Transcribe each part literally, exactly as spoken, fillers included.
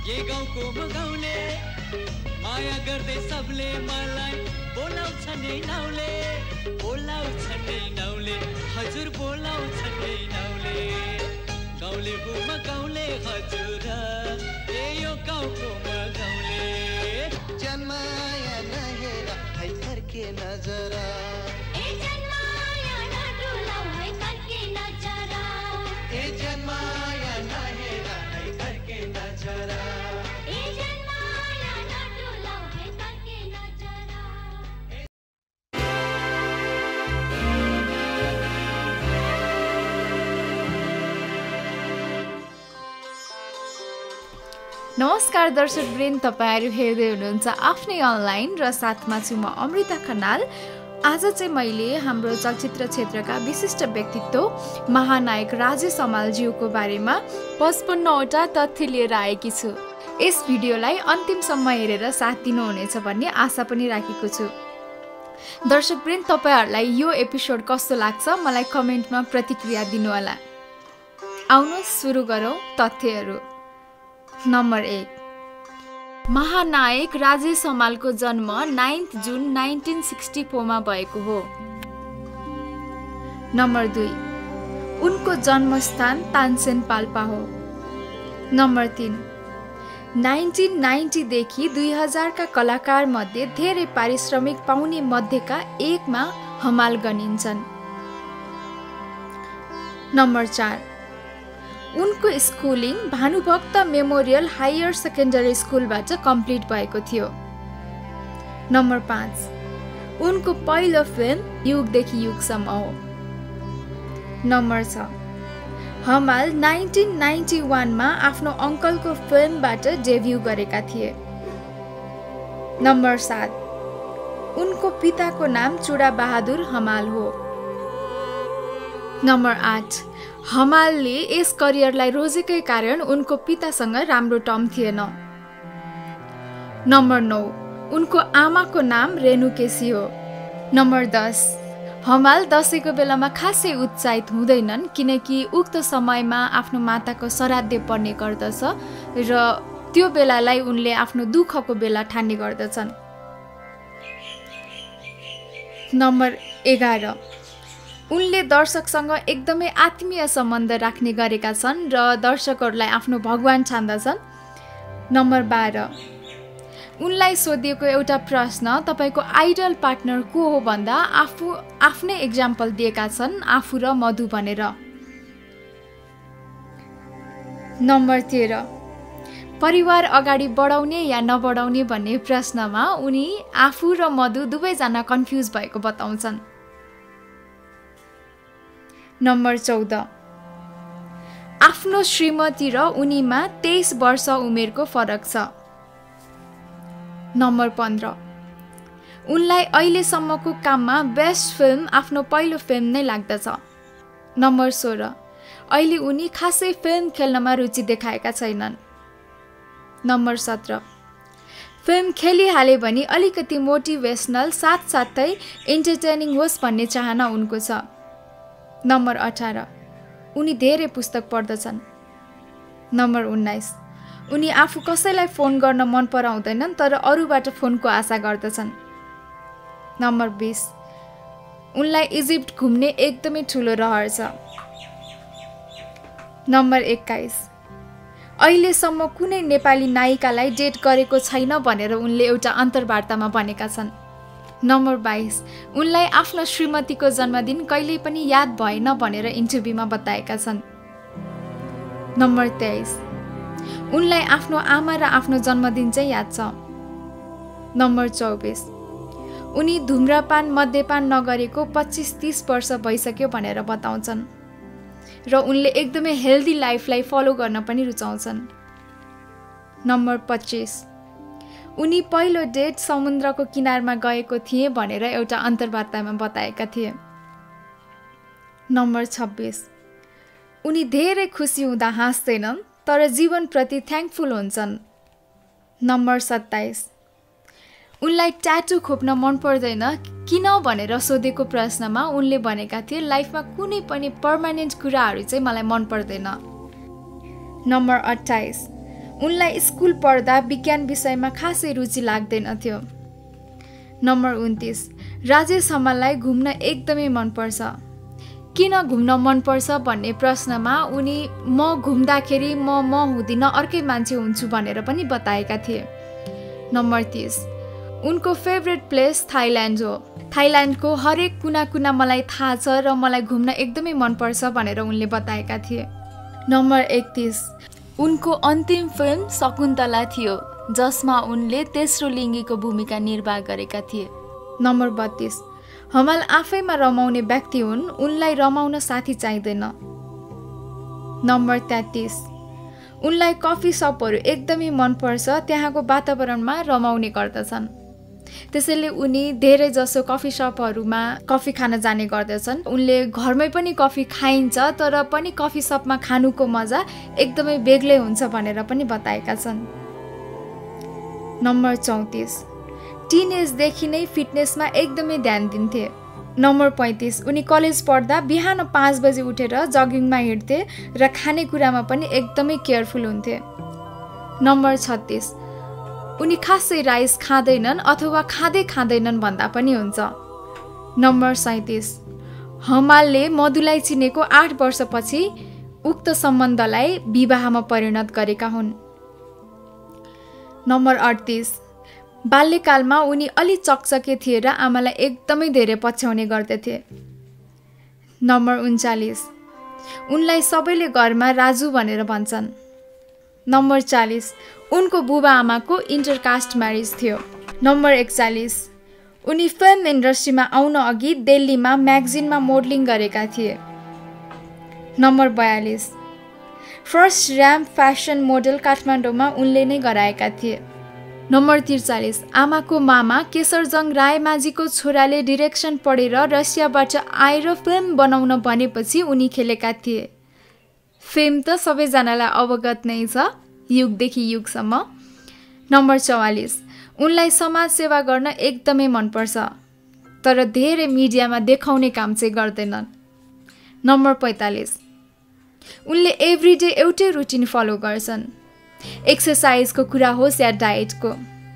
ये गाउँको म गाउँले माया गर्दै सबले मलाई बोलाउँछ नै नाउले बोलाउँछ नै नाउले हजुर बोलाउँछ नै नाउले गाउँले हो म गाउँले हजुर ए यो गाउँको म गाउँले जन्माया नहेर है फर्के नजर ए जन्माया नडुलाउ है फर्के नजर ए जन्माया नहेर है फर्के नजर ए जन्माया नडुलाउ है फर्के नजर नमस्कार दर्शक वृन्द, तपाईहरु हेर्दै हुनुहुन्छ आफ्नै अनलाइन र साथमा छु म अमृता खनाल। आज चाहिँ मैले हाम्रो चलचित्र क्षेत्रका विशिष्ट व्यक्तित्व महानायक राजेश हमालज्यूको बारेमा पचपन्न वटा तथ्य लिएर आएकी छु। यस भिडियोलाई अन्तिमसम्म हेरेर साथ दिनुहुनेछ भन्ने आशा पनि राखेको छु। दर्शक वृन्द, तपाईहरुलाई यो एपिसोड कस्तो लाग्छ मलाई कमेन्टमा प्रतिक्रिया दिनुहोला। आउनुहोस् सुरु गरौँ तथ्यहरू। नम्बर एक, महानायक राजेश हमालको जन्म ninth June nineteen sixty four मा भएको हो। नम्बर दुई, उनको जन्मस्थान तानसेन पाल्पा हो। नम्बर तीन, नाइन्टिन नाइन्टी देखि दुई हजार का कलाकार मध्ये धेरै पारिश्रमिक पाउने मध्येका एकमा हमाल गनिन्छन्। नम्बर चार, उनको schooling Bhanubhakta memorial higher secondary स्कुलबाट कम्प्लिट भएको थियो। नम्बर पाँच, उनको पहिलो फिल्म युगदेखि युगसम्म हो। नम्बर छ, हमाल नाइन्टिन नाइन्टी वान मा आफ्नो अङ्कलको फिल्मबाट डेब्यू गरेका थिए। नम्बर सात, उनको पिताको नाम चुडा बहादुर हमाल हो। नम्बर आठ, हमालले यस करियरलाई रोजेकै कारण उनको पितासँग राम्रो टर्म थिएन। नम्बर नौ, उनको आमाको नाम रेणु केसी हो। नम्बर दस, हमाल दसैँको बेलामा खासै उत्साहित हुँदैनन् किनकि उक्त समयमा आफ्नो माताको श्राद्ध पर्ने गर्दछ र त्यो बेलालाई उनले आफ्नो दुःखको बेला ठान्ने गर्दछन्। नम्बर एघार, उनले दर्शकसँग एकदमै आत्मीय सम्बन्ध राख्ने गरेका छन् र दर्शकहरूलाई आफ्नो भगवान ठान्दछन्। नम्बर बाह्र, उनलाई सोधिएको एउटा प्रश्न तपाईको आइडल पार्टनर को हो भन्दा आफू आफ्नै एक्जाम्पल दिएका छन्, आफू र मधु भनेर। नम्बर तेह्र, परिवार अगाडि बढाउने या नबढाउने भन्ने प्रश्नमा उनी आफू र मधु दुवैजना कन्फ्युज भएको बताउँछन्। नम्बर चौध, आफ्नो श्रीमती र उनीमा तेइस वर्ष उमेरको फरक छ। नम्बर पन्ध्र, उनलाई अहिलेसम्मको काममा बेस्ट फिल्म आफ्नो पहिलो फिल्म नै लाग्दछ। नम्बर सोह्र, अहिले उनी खासै फिल्म खेल्नमा रुचि देखाएका छैनन्। नम्बर सत्र, फिल्म खेलिहाले भने अलिकति मोटिभेसनल साथसाथै इन्टरटेनिङ होस् भन्ने चाहना उनको छ। नम्बर अठार, उनी धेरै पुस्तक पढ्दछन्। नम्बर उन्नाइस, उनी आफू कसैलाई फोन गर्न मन पराउँदैनन् तर अरूबाट फोनको आशा गर्दछन्। नम्बर बिस, उनलाई इजिप्ट घुम्ने एकदमै ठुलो रहर छ। नम्बर एक्काइस, अहिलेसम्म कुनै नेपाली नायिकालाई डेट गरेको छैन भनेर उनले एउटा अन्तर्वार्तामा भनेका छन्। नम्बर बाइस, उनलाई आफ्नो श्रीमतीको जन्मदिन कहिल्यै पनि याद भएन भनेर इन्टरभ्यूमा बताएका छन्। नम्बर तेइस, उनलाई आफ्नो आमा र आफ्नो जन्मदिन चाहिँ याद छ। नम्बर चौबिस, उनी धुम्रपान मद्यपान नगरेको पच्चिस तीस वर्ष भइसक्यो भनेर बताउँछन् र उनले एकदमै हेल्दी लाइफलाई फलो गर्न पनि रुचाउँछन्। नम्बर पच्चिस, उनी पहिलो डेट समुद्रको किनारमा गएको थिए भनेर एउटा अन्तर्वार्तामा बताएका थिए। नम्बर छब्बिस, उनी धेरै खुसी हुँदा हाँस्दैनन् तर जीवनप्रति थ्याङ्कफुल हुन्छन्। नम्बर सत्ताइस, उनलाई ट्याटु खोप्न मन पर्दैन किन भनेर सोधेको प्रश्नमा उनले भनेका थिए लाइफमा कुनै पनि पर्मानेन्ट कुराहरू चाहिँ मलाई मन पर्दैन। नम्बर अट्ठाइस, उनलाई स्कुल पढ्दा विज्ञान विषयमा खासै रुचि लाग्दैनथ्यो। नम्बर उन्तिस, राजेश हमाललाई घुम्न एकदमै मनपर्छ। किन घुम्न मनपर्छ भन्ने प्रश्नमा उनी म घुम्दाखेरि म म हुँदिन अर्कै मान्छे हुन्छु भनेर पनि बताएका थिए। नम्बर तीस, उनको फेभरेट प्लेस थाइल्यान्ड हो। थाइल्यान्डको हरेक कुना कुना मलाई थाहा छ र मलाई घुम्न एकदमै मनपर्छ भनेर उनले बताएका थिए। नम्बर एकतिस, उनको अन्तिम फिल्म शकुन्तला थियो जसमा उनले तेस्रो लिङ्गीको भूमिका निर्वाह गरेका थिए। नम्बर बत्तिस, हमाल आफैमा रमाउने व्यक्ति हुन्, उनलाई रमाउन साथी चाहिँदैन। नम्बर तेत्तिस, उनलाई कफी सपहरू एकदमै मनपर्छ, त्यहाँको वातावरणमा रमाउने गर्दछन्। त्यसैले उनी धेरै जसो कफी सपहरूमा कफी खान जाने गर्दछन्। उनले घरमै पनि कफी खाइन्छ तर पनि कफी सपमा खानुको मजा एकदमै बेग्लै हुन्छ भनेर पनि बताएका छन्। नम्बर चौतिस, टिन एजदेखि नै फिटनेसमा एकदमै ध्यान दिन्थे। नम्बर पैँतिस, उनी कलेज पढ्दा बिहान पाँच बजी उठेर जगिङमा हिँड्थे र खानेकुरामा पनि एकदमै केयरफुल हुन्थे। नम्बर छत्तिस, उनी खासै राइस खाँदैनन् अथवा खाँदै खाँदैनन् भन्दा पनि हुन्छ। नम्बर सैँतिस, हमालले मधुलाई चिनेको आठ वर्षपछि उक्त सम्बन्धलाई विवाहमा परिणत गरेका हुन्। नम्बर अडतिस, बाल्यकालमा उनी अलि चकचके थिए र आमालाई एकदमै धेरै पछ्याउने गर्दथे। नम्बर उन्चालिस, उनलाई सबैले घरमा राजु भनेर भन्छन्। नम्बर चालिस, उनको बुबा आमाको इन्टरकास्ट म्यारिज थियो। नम्बर एकचालिस, उनी फिल्म इन्डस्ट्रीमा आउन अघि दिल्लीमा म्यागजिनमा मोडलिङ गरेका थिए। नम्बर बयालिस, फर्स्ट ऱ्याम्प फ्यासन मोडल काठमाडौँमा उनले नै गराएका थिए। नम्बर त्रिचालिस, आमाको मामा केशरजङ रायमाझीको छोराले डिरेक्सन पढेर रसियाबाट आएर फिल्म बनाउन भनेपछि उनी खेलेका थिए। फिल्म त सबैजनालाई अवगत नै छ, युगदेखि युगसम्म। नम्बर चौवालिस, उनलाई समाज सेवा गर्न एकदमै मनपर्छ तर धेरै मिडियामा देखाउने काम चाहिँ गर्दैनन्। नम्बर पैँतालिस, उनले एभ्रिडे एउटै रुटिन फलो गर्छन्, एक्सर्साइजको कुरा होस् या डायटको।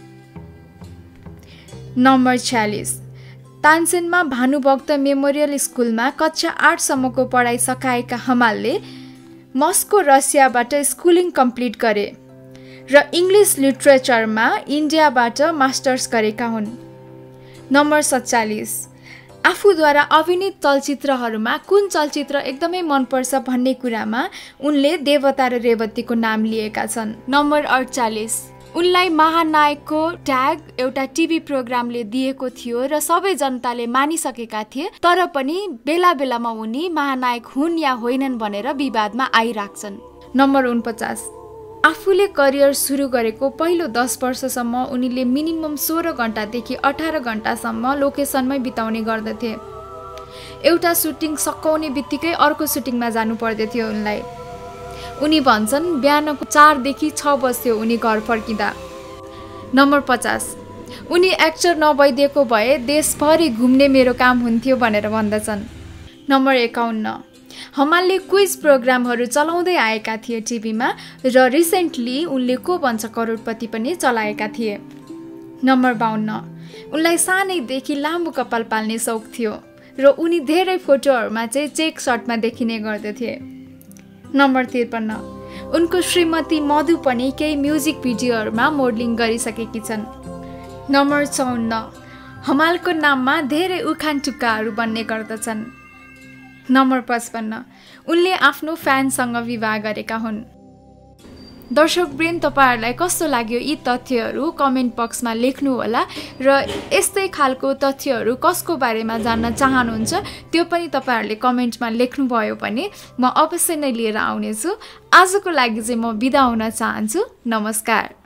नम्बर छ्यालिस, तानसेनमा भानुभक्त मेमोरियल स्कुलमा कक्षा आठसम्मको पढाइ सकाएका हमालले मस्को रसियाबाट स्कुलिङ कम्प्लिट गरे र इङ्ग्लिस लिटरेचरमा इन्डियाबाट मास्टर्स गरेका हुन्। नम्बर सत्तालिस, आफूद्वारा अभिनीत चलचित्रहरूमा कुन चलचित्र एकदमै मनपर्छ भन्ने कुरामा उनले देवता र रेवतीको नाम लिएका छन्। नम्बर अडचालिस, उनलाई महानायकको ट्याग एउटा टिभी प्रोग्रामले दिएको थियो र सबै जनताले मानिसकेका थिए तर पनि बेला बेलामा उनी महानायक हुन् या होइनन् भनेर विवादमा आइराख्छन्। नम्बर उनपचास, आफूले करियर सुरु गरेको पहिलो दस वर्षसम्म उनीले मिनिमम सोह्र घन्टादेखि अठार घन्टासम्म लोकेसनमै बिताउने गर्दथे। एउटा सुटिङ सकाउने बित्तिकै अर्को सुटिङमा जानु पर्दथ्यो उनलाई। उनी भन्छन् बिहानको चारदेखि छ बज्थ्यो उनी घर फर्किँदा। नम्बर पचास, उनी एक्टर नभइदिएको भए देशभरि घुम्ने मेरो काम हुन्थ्यो भनेर भन्दछन्। नम्बर एकाउन्न, हमालले क्विज प्रोग्रामहरू चलाउँदै आएका थिए टिभीमा र रिसेन्टली उनले को भन्छ करोडपति पनि चलाएका थिए। नम्बर बाउन्न, उनलाई सानैदेखि लामो कपाल पाल्ने सौक थियो र उनी धेरै फोटोहरूमा चाहिँ चेक सर्टमा देखिने गर्दथे। नम्बर त्रिपन्न, उनको श्रीमती मधु पनि केही म्युजिक भिडियोहरूमा मोडलिङ गरिसकेकी छन्। नम्बर चौन्न, हमालको नाममा धेरै उखान टुक्काहरू बन्ने गर्दछन्। नम्बर पचपन्न, उनले आफ्नो फ्यानसँग विवाह गरेका हुन्। दर्शकवृन्द, तपाईहरूलाई कस्तो लाग्यो यी तथ्यहरू कमेन्ट बक्समा लेख्नुहोला र यस्तै खालको तथ्यहरू कसको बारेमा जान्न चाहनुहुन्छ त्यो पनि तपाईँहरूले कमेन्टमा लेख्नुभयो भने म अवश्य नै लिएर आउनेछु। आजको लागि चाहिँ म बिदा हुन चाहन्छु। नमस्कार।